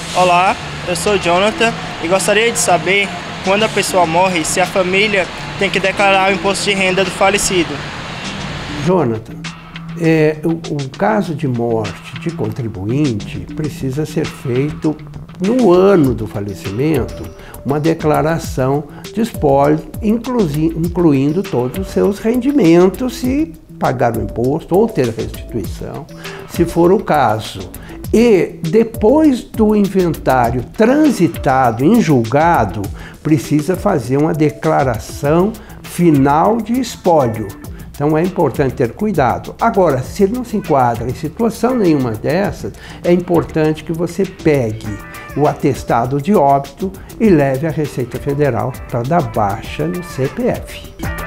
Olá, eu sou o Jonathan e gostaria de saber, quando a pessoa morre, se a família tem que declarar o imposto de renda do falecido. Jonathan, o caso de morte de contribuinte precisa ser feito no ano do falecimento uma declaração de espólio, incluindo todos os seus rendimentos, se pagar o imposto ou ter restituição, se for o caso. E depois do inventário transitado em julgado, precisa fazer uma declaração final de espólio. Então é importante ter cuidado. Agora, se ele não se enquadra em situação nenhuma dessas, é importante que você pegue o atestado de óbito e leve à Receita Federal para dar baixa no CPF.